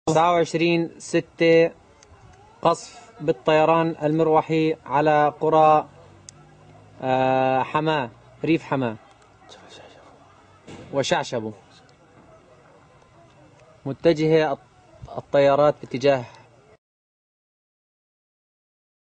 29/6 قصف بالطيران المروحي على قرى حماة، ريف حماة وشعشبو، متجهة الطيارات باتجاه